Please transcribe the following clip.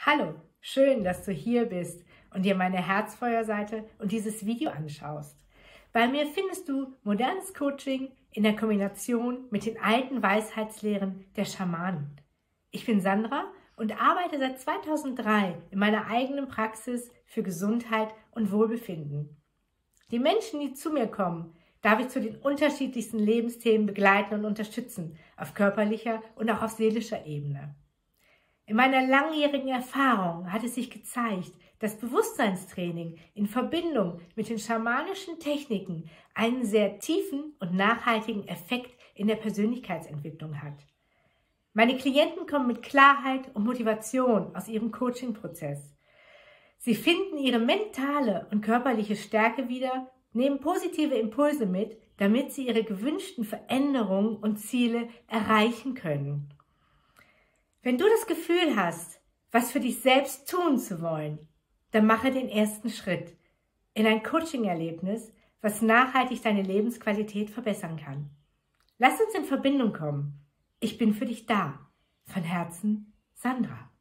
Hallo, schön, dass du hier bist und dir meine Herzfeuerseite und dieses Video anschaust. Bei mir findest du modernes Coaching in der Kombination mit den alten Weisheitslehren der Schamanen. Ich bin Sandra und arbeite seit 2003 in meiner eigenen Praxis für Gesundheit und Wohlbefinden. Die Menschen, die zu mir kommen, darf ich zu den unterschiedlichsten Lebensthemen begleiten und unterstützen, auf körperlicher und auch auf seelischer Ebene. In meiner langjährigen Erfahrung hat es sich gezeigt, dass Bewusstseinstraining in Verbindung mit den schamanischen Techniken einen sehr tiefen und nachhaltigen Effekt in der Persönlichkeitsentwicklung hat. Meine Klienten kommen mit Klarheit und Motivation aus ihrem Coaching-Prozess. Sie finden ihre mentale und körperliche Stärke wieder, nehmen positive Impulse mit, damit sie ihre gewünschten Veränderungen und Ziele erreichen können. Wenn du das Gefühl hast, was für dich selbst tun zu wollen, dann mache den ersten Schritt in ein Coaching-Erlebnis, was nachhaltig deine Lebensqualität verbessern kann. Lass uns in Verbindung kommen. Ich bin für dich da. Von Herzen, Sandra.